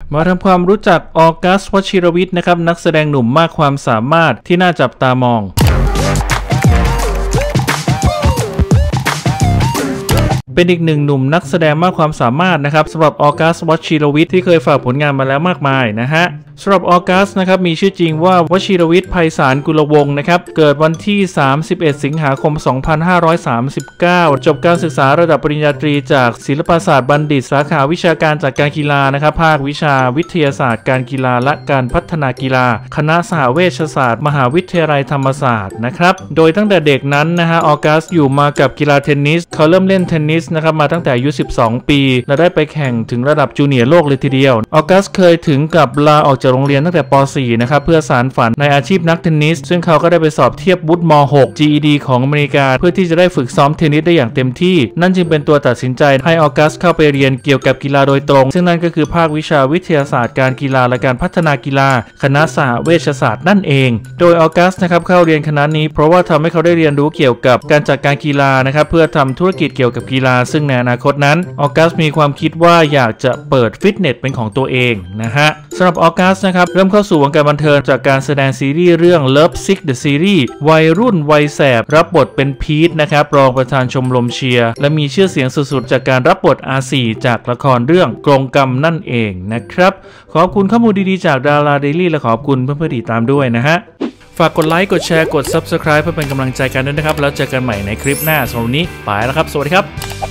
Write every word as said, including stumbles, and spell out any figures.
มาทำความรู้จักออกัส วชิรวิทย์นะครับนักแสดงหนุ่มมากความสามารถที่น่าจับตามองเป็นอีกหนึ่งหนุ่มนักแสดงมากความสามารถนะครับสำหรับออกัส วชิรวิทย์ที่เคยฝากผลงานมาแล้วมากมายนะฮะสำหรับออกัสนะครับมีชื่อจริงว่าวชิรวิทย์ไพศาลกุลวงศ์นะครับเกิดวันที่สามสิบเอ็ดสิงหาคมสองพันห้าร้อยสามสิบเก้าจบการศึกษาระดับปริญญาตรีจากศิลปศาสตร์บัณฑิตสาขาวิชาการจัดการกีฬานะครับภาควิชาวิทยาศาสตร์การกีฬาและการพัฒนากีฬาคณะสหเวชศาสตร์มหาวิทยาลัยธรรมศาสตร์นะครับโดยตั้งแต่เด็กนั้นนะฮะออกัสอยู่มากับกีฬาเทนนิสเขาเริ่มเล่นเทนนิสนะครับมาตั้งแต่อายุสิบสองปีและได้ไปแข่งถึงระดับจูเนียร์โลกเลยทีเดียวออกัสเคยถึงกับลาออกจากโรงเรียนตั้งแต่ปสี่นะครับเพื่อสานฝันในอาชีพนักเทนนิสซึ่งเขาก็ได้ไปสอบเทียบวุฒิม หก จี อี ดี ของอเมริกาเพื่อที่จะได้ฝึกซ้อมเทนนิสได้อย่างเต็มที่นั่นจึงเป็นตัวตัดสินใจให้ออกัสเข้าไปเรียนเกี่ยวกับกีฬาโดยตรงซึ่งนั่นก็คือภาควิชาวิทยาศาสตร์การกีฬาและการพัฒนากีฬาคณะสหเวชศาสตร์นั่นเองโดยออกัสนะครับเข้าเรียนคณะนี้เพราะว่าทำให้เขาได้เรียนรู้เกี่ยวกับการจัดการกีฬานะครับเพื่อทำธุรกิจเกี่ยวกับกีฬาซึ่งในอนาคตนั้นออกัสมีความคิดว่าอยากจะเปิดฟิตเนสเป็นของตัวเองนะฮะสำหรับออกัสนะครับเริ่มเข้าสู่วงการบันเทิงจากการแสดงซีรีส์เรื่อง Love Sick the Series วัยรุ่นวัยแสบรับบทเป็นพีทนะครับรองประธานชมรมเชียร์และมีชื่อเสียงสุดๆจากการรับบท อาร์ โฟร์ จากละครเรื่องกรงกรรมนั่นเองนะครับขอบคุณข้อมูลดีๆจากดาราเดลี่และขอบคุณเพื่อนๆที่ตามด้วยนะฮะฝากกดไลค์กดแชร์กด ซับสไครบ์ เพื่อเป็นกำลังใจกันด้วยนะครับแล้วเจอกันใหม่ในคลิปหน้าสำหรับวันนี้ไปแล้วครับสวัสดีครับ